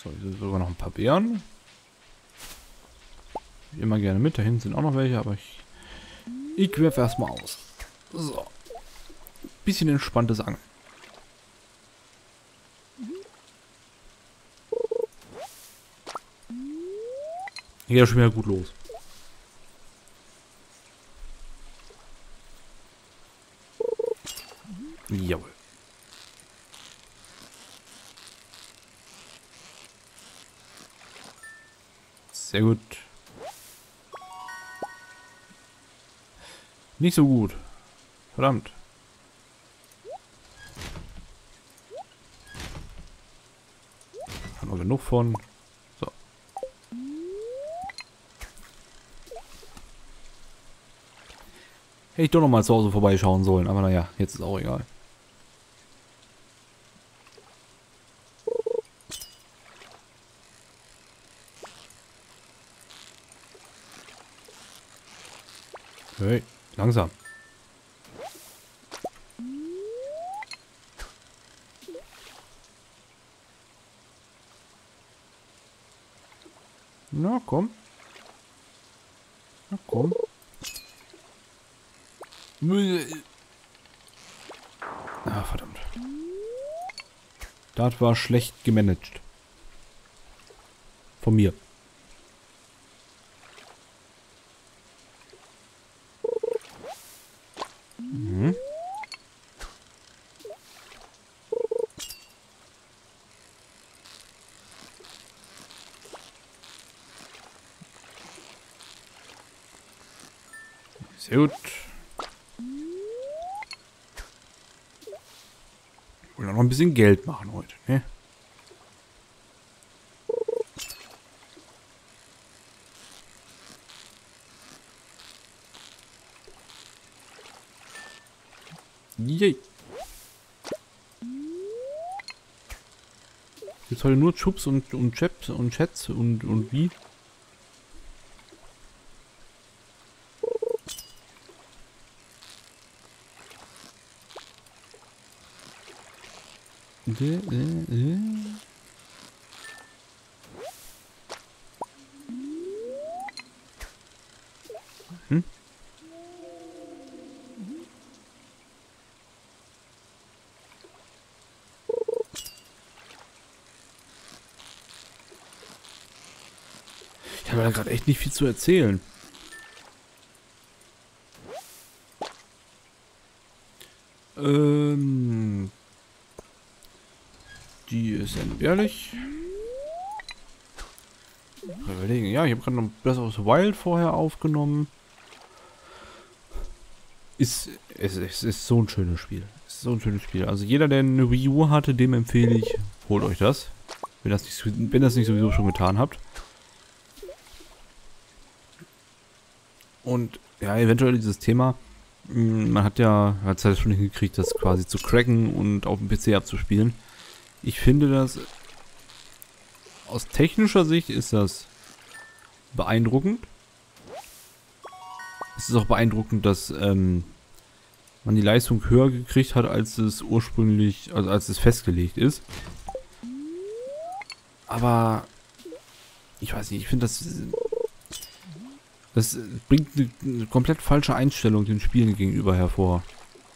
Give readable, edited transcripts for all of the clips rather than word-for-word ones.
So, hier sind sogar noch ein paar Beeren. Immer gerne mit. Da hinten sind auch noch welche, aber ich werfe erstmal aus. So. Bisschen entspanntes Angeln. Geht ja schon wieder gut los. Jawohl. Sehr gut. Nicht so gut. Verdammt. Haben wir genug von. So. Hätte ich doch noch mal zu Hause vorbeischauen sollen, aber naja, jetzt ist auch egal. Hey, langsam. Na komm. Na komm. Ah, verdammt. Das war schlecht gemanagt. Von mir. Mhm. Sehr gut. Wollen auch noch ein bisschen Geld machen heute, ne? Yay. Jetzt heute nur Chups und Chaps und Chats und wie? Hm? Ich habe da gerade echt nicht viel zu erzählen. Die ist entbehrlich. Mal überlegen. Ja, ich habe gerade noch Breath of the Wild vorher aufgenommen. Es ist so ein schönes Spiel. Es ist so ein schönes Spiel. Also jeder, der eine Wii U hatte, dem empfehle ich, holt euch das. Wenn das nicht sowieso schon getan habt. Und ja, eventuell dieses Thema, man hat ja schon hingekriegt, das quasi zu cracken und auf dem PC abzuspielen. Ich finde das, aus technischer Sicht ist das beeindruckend. Es ist auch beeindruckend, dass man die Leistung höher gekriegt hat, als es ursprünglich, also als es festgelegt ist. Aber ich weiß nicht, ich finde das bringt eine komplett falsche Einstellung den Spielen gegenüber hervor.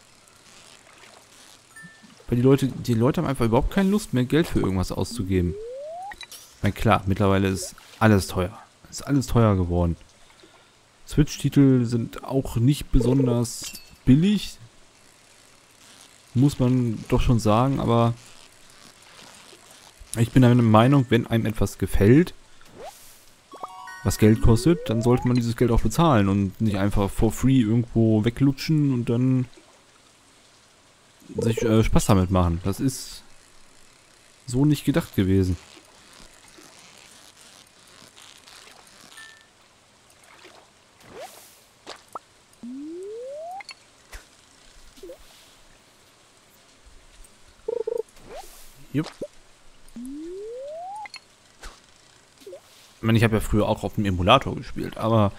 Weil die Leute haben einfach überhaupt keine Lust mehr, Geld für irgendwas auszugeben. Ich meine, klar, mittlerweile ist alles teuer. Ist alles teuer geworden. Switch-Titel sind auch nicht besonders billig. Muss man doch schon sagen, aber ich bin der Meinung, wenn einem etwas gefällt, was Geld kostet, dann sollte man dieses Geld auch bezahlen und nicht einfach for free irgendwo weglutschen und dann sich Spaß damit machen. Das ist so nicht gedacht gewesen. Jupp. Ich meine, ich habe ja früher auch auf dem Emulator gespielt, aber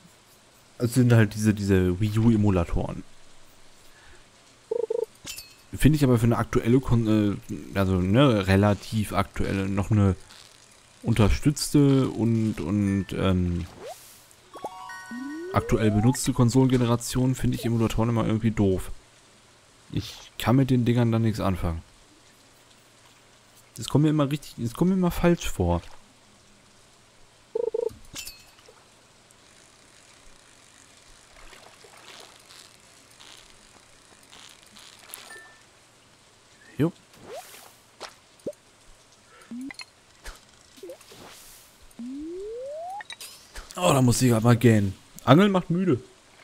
es sind halt diese Wii U Emulatoren. finde ich aber für eine aktuelle, also ne, relativ aktuelle, noch eine unterstützte und aktuell benutzte Konsolengeneration, finde ich Emulatoren immer irgendwie doof. Ich kann mit den Dingern dann nichts anfangen. Das kommt mir immer falsch vor. Jo. Oh, da muss ich aber gähnen. Angeln macht müde.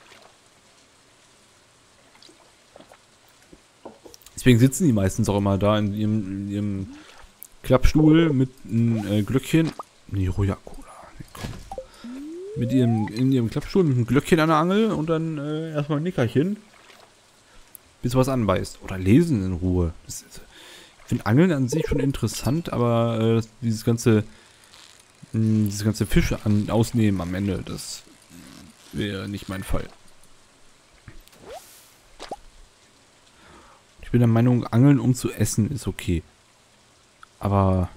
Deswegen sitzen die meistens auch immer da in ihrem Klappstuhl mit einem Glöckchen. Nee, Roya Cola. Nee, komm. In ihrem Klappstuhl mit einem Glöckchen an der Angel und dann erstmal ein Nickerchen. Bis was anbeißt. Oder lesen in Ruhe. Ich finde Angeln an sich schon interessant, aber dieses ganze Fische ausnehmen am Ende, das wäre nicht mein Fall. Ich bin der Meinung, Angeln um zu essen ist okay. Aber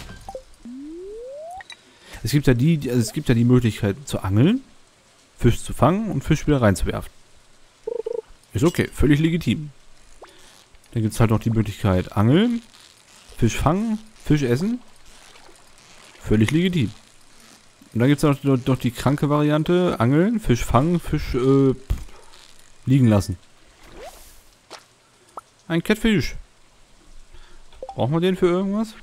es gibt ja die Möglichkeit zu angeln, Fisch zu fangen und Fisch wieder reinzuwerfen. Ist okay, völlig legitim. Dann gibt es halt noch die Möglichkeit angeln, Fisch fangen, Fisch essen. Völlig legitim. Und dann gibt es noch die kranke Variante, angeln, Fisch fangen, Fisch liegen lassen. Ein Catfish. Brauchen wir den für irgendwas?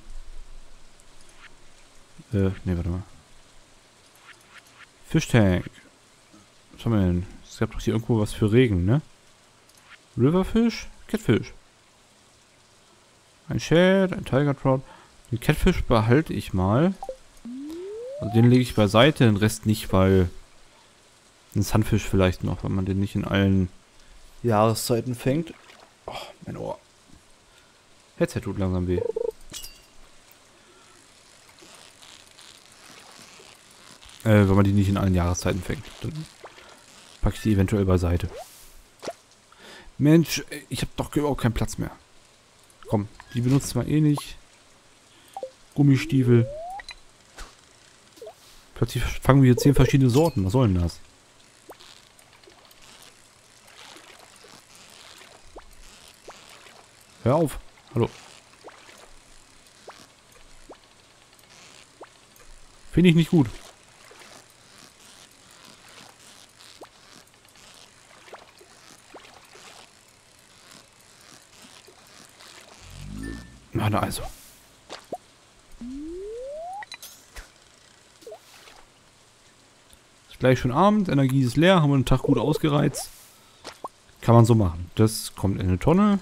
Ne, warte mal. Fischtank. Was haben wir denn? Es gab doch hier irgendwo was für Regen, ne? Riverfish? Catfish. Ein Shad, ein Tiger Trout. Den Catfish behalte ich mal. Also den lege ich beiseite, den Rest nicht, weil ein Sunfish vielleicht noch, wenn man den nicht in allen Jahreszeiten fängt. Oh, mein Ohr. Headset tut langsam weh. Wenn man die nicht in allen Jahreszeiten fängt, dann packe ich die eventuell beiseite. Mensch, ich habe doch überhaupt keinen Platz mehr. Komm, die benutzt man eh nicht. Gummistiefel. Plötzlich fangen wir hier 10 verschiedene Sorten. Was soll denn das? Hör auf. Hallo. Finde ich nicht gut. Na also. Ist gleich schon Abend, Energie ist leer, haben wir den Tag gut ausgereizt. Kann man so machen. Das kommt in eine Tonne.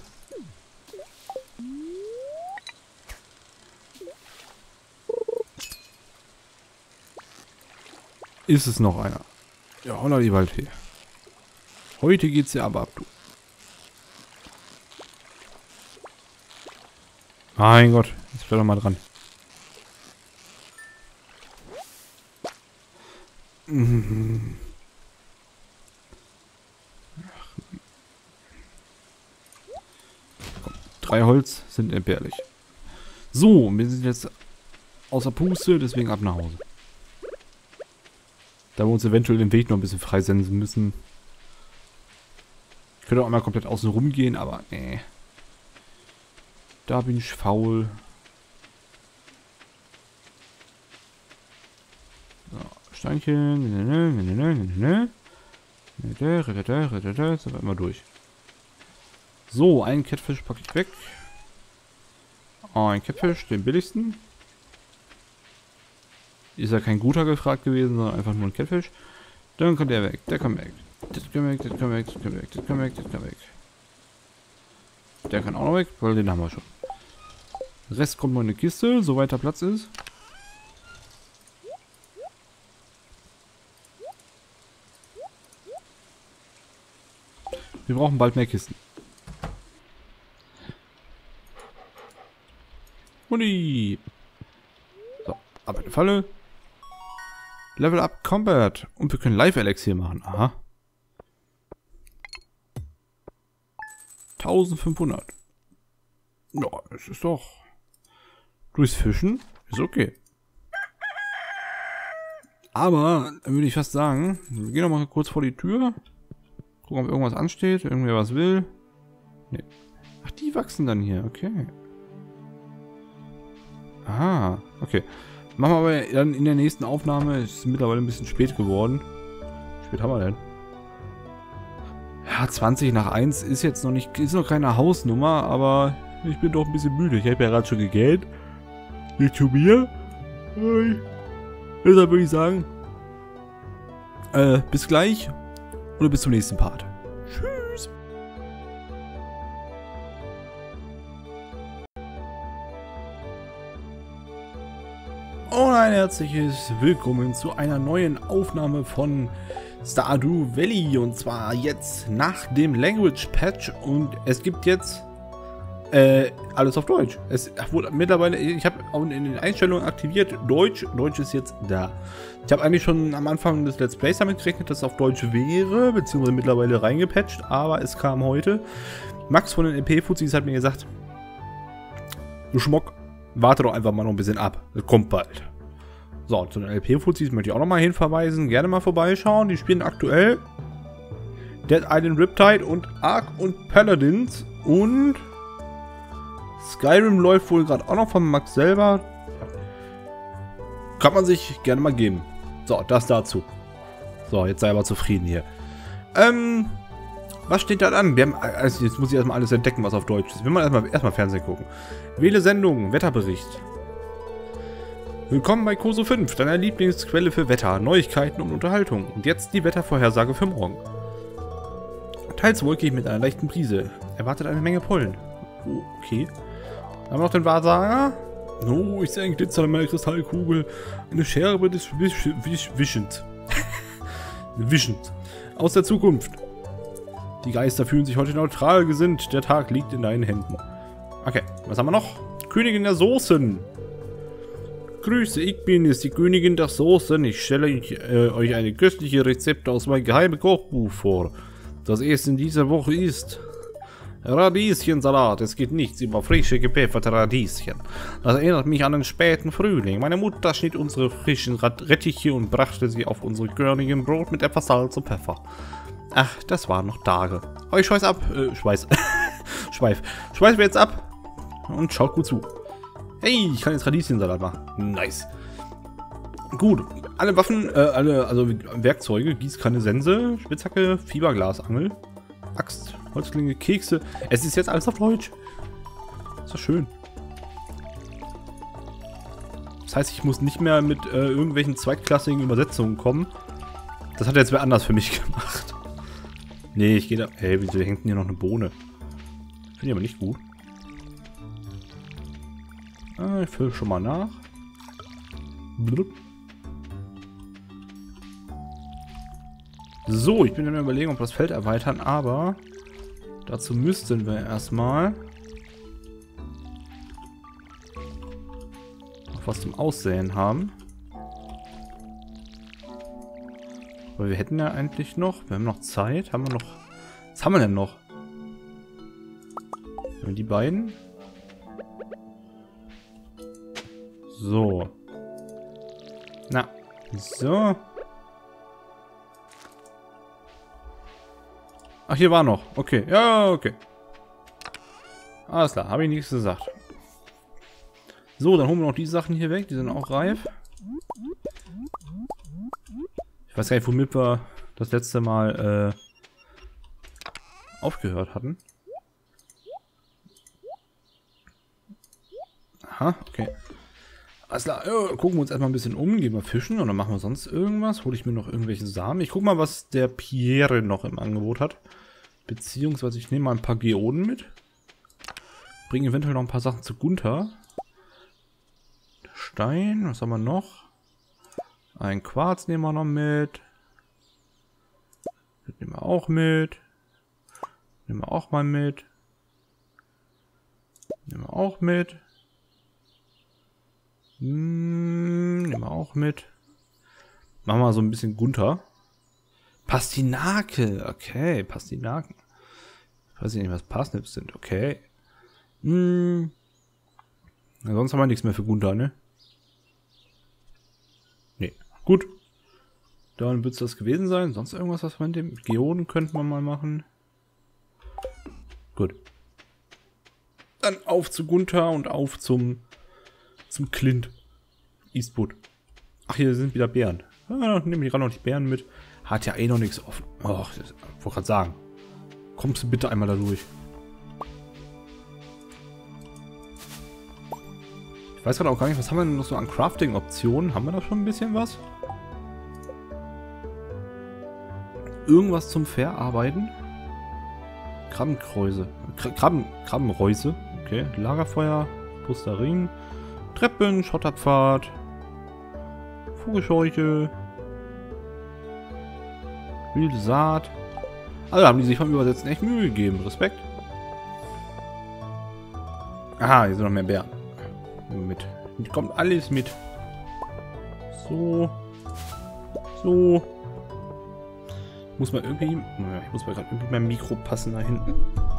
Ist es noch einer? Ja, holla die Waldfee. Heute geht's ja aber ab, du. Mein Gott, jetzt bleib doch mal dran. Komm, 3 Holz sind entbehrlich. So, wir sind jetzt außer Puste, deswegen ab nach Hause. Da wir uns eventuell den Weg noch ein bisschen freisensen müssen. Ich könnte auch mal komplett außen rum gehen, aber nee. Da bin ich faul. So, Steinchen. So, weit mal durch. So, einen Catfish packe ich weg. Ein Catfish, den billigsten. Ist ja kein guter gefragt gewesen, sondern einfach nur ein Catfish. Dann kommt der weg, der kommt weg. Das kann weg, das kann weg, das kann weg, das kann weg, das kann weg. Der kann auch noch weg, weil den haben wir schon. Der Rest kommt mal in eine Kiste, soweit der Platz ist. Wir brauchen bald mehr Kisten. Uni. So, ab in die Falle. Level Up Combat. Und wir können Live-Elixier machen. Aha. 1500. Ja, es ist doch... Durchs Fischen ist okay. Aber, dann würde ich fast sagen, wir gehen noch mal kurz vor die Tür. Gucken, ob irgendwas ansteht, irgendwer was will. Nee. Ach, die wachsen dann hier, okay. Ah, okay. Machen wir aber dann in der nächsten Aufnahme. Es ist mittlerweile ein bisschen spät geworden. Wie spät haben wir denn? Ja, 20 nach 1 ist jetzt noch nicht, ist noch keine Hausnummer, aber ich bin doch ein bisschen müde. Ich habe ja gerade schon gegähnt. Nicht zu mir. Deshalb würde ich sagen, bis gleich oder bis zum nächsten Part. Tschüss. Und ein herzliches Willkommen zu einer neuen Aufnahme von Stardew Valley, und zwar jetzt nach dem Language Patch, und es gibt jetzt alles auf Deutsch. Es wurde mittlerweile, ich habe auch in den Einstellungen aktiviert, Deutsch ist jetzt da. Ich habe eigentlich schon am Anfang des Let's Plays damit gerechnet, dass es auf Deutsch wäre, beziehungsweise mittlerweile reingepatcht, aber es kam heute. Max von den LP-Fuzis hat mir gesagt, du Schmock, warte doch einfach mal noch ein bisschen ab, das kommt bald. So, zu den LP-Fuzis möchte ich auch noch mal hinverweisen, gerne mal vorbeischauen, die spielen aktuell Dead Island Riptide und Ark und Paladins, und Skyrim läuft wohl gerade auch noch von Max selber. Kann man sich gerne mal geben. So, das dazu. So, jetzt sei aber zufrieden hier. Was steht da an? Wir haben, also jetzt muss ich erstmal alles entdecken, was auf Deutsch ist. Wir wollen erstmal Fernsehen gucken. Wähle Sendung, Wetterbericht. Willkommen bei Koso 5, deiner Lieblingsquelle für Wetter, Neuigkeiten und Unterhaltung. Und jetzt die Wettervorhersage für morgen. Teils wolkig mit einer leichten Brise. Erwartet eine Menge Pollen. Oh, okay. Dann haben wir noch den Wahrsager. Oh, ich sehe einen Glitzer in meiner Kristallkugel. Eine Scherbe des Wischend. Wischend. Aus der Zukunft. Die Geister fühlen sich heute neutral gesinnt. Der Tag liegt in deinen Händen. Okay, was haben wir noch? Königin der Soßen. Grüße, ich bin es, die Königin der Soßen. Ich stelle euch eine köstliche Rezept aus meinem geheimen Kochbuch vor. Das erste in dieser Woche ist Radieschensalat. Es geht nichts über frische gepfefferte Radieschen. Das erinnert mich an den späten Frühling. Meine Mutter schnitt unsere frischen Rettiche und brachte sie auf unsere körnigen Brot mit etwas Salz und Pfeffer. Ach, das waren noch Tage. Aber ich schweiß ab. Schweif wir jetzt ab und schaut gut zu. Hey, ich kann jetzt Radieschensalat machen. Nice. Gut, alle Waffen, also Werkzeuge, Gießkanne, Sense, Spitzhacke, Fiberglasangel, Axt, Holzklinge, Kekse. Es ist jetzt alles auf Deutsch. Ist doch schön. Das heißt, ich muss nicht mehr mit irgendwelchen zweitklassigen Übersetzungen kommen. Das hat jetzt wer anders für mich gemacht. Nee, ich gehe da... Hey, wieso hängt denn hier noch eine Bohne? Finde ich aber nicht gut. Ich fülle schon mal nach. Blub. So, ich bin dann überlegen, ob wir das Feld erweitern, aber dazu müssten wir erstmal noch was zum Aussäen haben. Aber wir hätten ja eigentlich noch, wir haben noch Zeit, haben wir noch, was haben wir denn noch? Haben wir die beiden? So. Na, so. Ach, hier war noch. Okay. Ja, okay. Alles klar. Habe ich nichts gesagt. So, dann holen wir noch die Sachen hier weg. Die sind auch reif. Ich weiß gar nicht, womit wir das letzte Mal aufgehört hatten. Aha, okay. Alles klar, gucken wir uns erstmal ein bisschen um, gehen wir fischen und dann machen wir sonst irgendwas. Hole ich mir noch irgendwelche Samen. Ich gucke mal, was der Pierre noch im Angebot hat. Beziehungsweise ich nehme mal ein paar Geoden mit. Bringe eventuell noch ein paar Sachen zu Gunther. Stein, was haben wir noch? Ein Quarz nehmen wir noch mit. Das nehmen wir auch mit. Nehmen wir auch mal mit. Nehmen wir auch mit. Nehmen wir auch mit. Machen wir so ein bisschen Gunther. Pastinake. Okay, Pastinaken. Ich weiß nicht, was Parsnips sind. Okay. Sonst haben wir nichts mehr für Gunther, ne? Nee. Gut. Dann wird es das gewesen sein. Sonst irgendwas, was wir in dem... Geoden könnten wir mal machen. Gut. Dann auf zu Gunther und auf zum Clint Eastwood. Ach, hier sind wieder Bären. Ah, nehme ich gerade noch die Bären mit. Hat ja eh noch nichts offen. Och, ich wollte gerade sagen. Kommst du bitte einmal da durch. Ich weiß gerade auch gar nicht, was haben wir denn noch so an Crafting-Optionen? Haben wir da schon ein bisschen was? Irgendwas zum Verarbeiten? Krabbenkräuse. Krabbenräuse. Okay. Lagerfeuer. Pusterin. Treppen. Schotterpfad. Vogelscheuche. Wilde Saat. Also haben die sich beim Übersetzen echt Mühe gegeben. Respekt. Aha, hier sind noch mehr Bären. Mit. Kommt alles mit. So. So. Muss man irgendwie... Ich muss mal gerade irgendwie mein Mikro passen da hinten.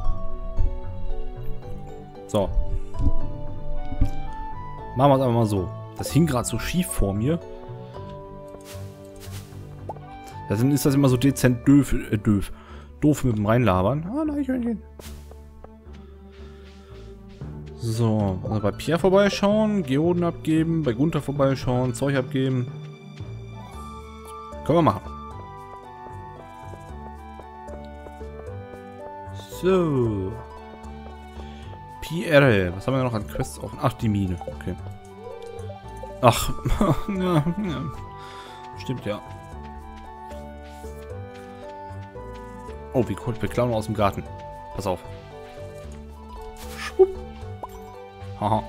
So. Machen wir es einfach mal so. Das hing gerade so schief vor mir. Dann ist das immer so dezent doof mit dem Reinlabern. Ah, Eichhörnchen. So, also bei Pierre vorbeischauen, Geoden abgeben, bei Gunther vorbeischauen, Zeug abgeben. Können wir machen. So. Pierre, was haben wir noch an Quests offen? Ach, die Mine, okay. Ach, ja. Stimmt, ja. Oh, wie cool, wir klauen aus dem Garten. Pass auf. Schwupp. Haha.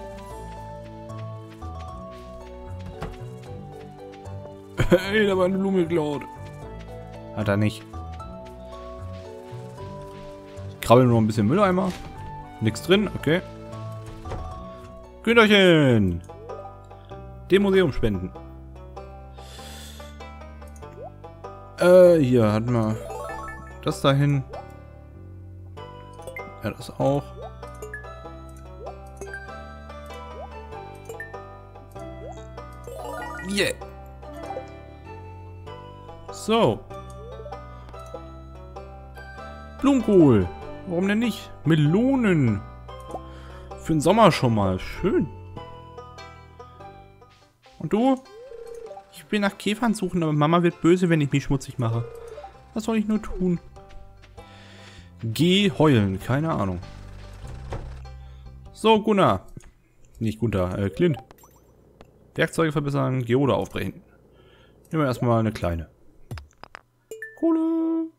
Hey, da war eine Blume geklaut. Hat er nicht. Ich krabbel nur ein bisschen Mülleimer. Nichts drin, okay. Güterchen. Dem Museum spenden. Hier hatten wir das dahin. Ja, das auch. Yeah. So. Blumenkohl. Warum denn nicht? Melonen. Für den Sommer schon mal. Schön. Und du? Ich will nach Käfern suchen, aber Mama wird böse, wenn ich mich schmutzig mache. Was soll ich nur tun? Geh heulen. Keine Ahnung. So, Gunnar. Nicht Gunther, Clint. Werkzeuge verbessern, Geode aufbrechen. Nehmen wir erstmal eine kleine. Kohle.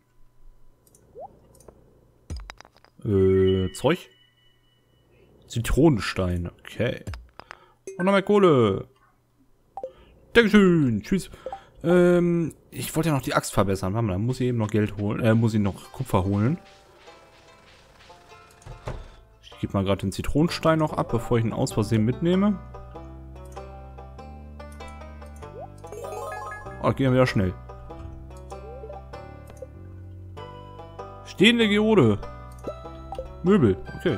Zeug. Zitronenstein, okay. Und noch mehr Kohle. Dankeschön. Tschüss. Ich wollte ja noch die Axt verbessern. Warte mal, da muss ich eben noch Geld holen. Muss ich noch Kupfer holen. Ich gebe mal gerade den Zitronenstein noch ab, bevor ich ihn aus Versehen mitnehme. Oh, gehen wir wieder schnell. Stehende Geode. Möbel, okay.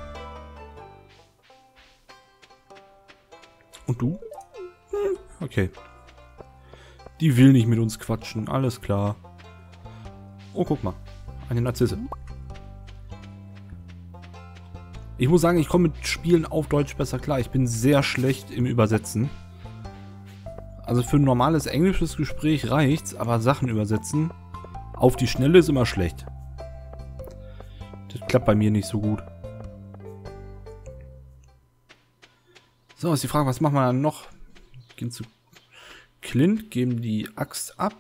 Und du? Okay. Die will nicht mit uns quatschen, alles klar. Oh, guck mal. Eine Narzisse. Ich muss sagen, ich komme mit Spielen auf Deutsch besser klar. Ich bin sehr schlecht im Übersetzen. Also für ein normales englisches Gespräch reicht's, aber Sachen übersetzen auf die Schnelle ist immer schlecht. Das klappt bei mir nicht so gut. So, ist die Frage, was machen wir dann noch? Gehen zu Clint, geben die Axt ab.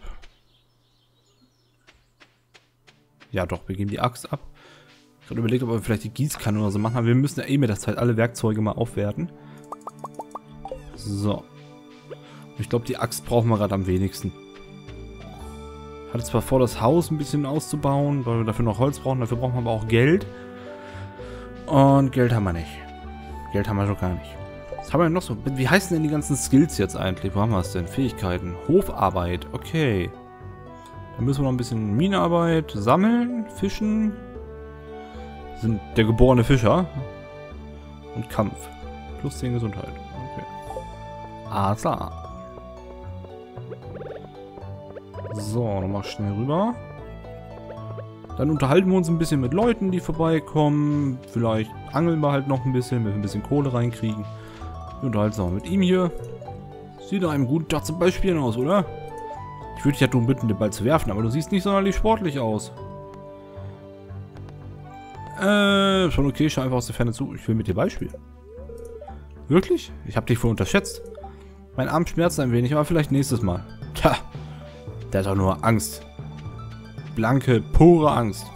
Ja doch, wir geben die Axt ab. Ich habe überlegt, ob wir vielleicht die Gießkanne oder so machen, aber wir müssen ja eh mit der Zeit alle Werkzeuge mal aufwerten. So. Ich glaube, die Axt brauchen wir gerade am wenigsten. Hatte zwar vor, das Haus ein bisschen auszubauen, weil wir dafür noch Holz brauchen, dafür brauchen wir aber auch Geld. Und Geld haben wir nicht. Geld haben wir schon gar nicht. Was haben wir denn noch so? Wie heißen denn die ganzen Skills jetzt eigentlich? Wo haben wir es denn? Fähigkeiten. Hofarbeit. Okay. Dann müssen wir noch ein bisschen Minenarbeit. Sammeln. Fischen. Sind der geborene Fischer. Und Kampf. Plus 10 Gesundheit. Okay. Alles klar. So, dann mach ich schnell rüber. Dann unterhalten wir uns ein bisschen mit Leuten, die vorbeikommen. Vielleicht angeln wir halt noch ein bisschen, wenn wir ein bisschen Kohle reinkriegen. Wir unterhalten uns auch mit ihm hier. Sieht nach einem guten Tag zum Beispiel aus, oder? Ich würde dich ja darum bitten, den Ball zu werfen, aber du siehst nicht sonderlich sportlich aus. Schon okay, schau einfach aus der Ferne zu. Ich will mit dir Beispiel. Wirklich? Ich habe dich voll unterschätzt. Mein Arm schmerzt ein wenig, aber vielleicht nächstes Mal. Tja, der hat doch nur Angst. Blanke, pure Angst.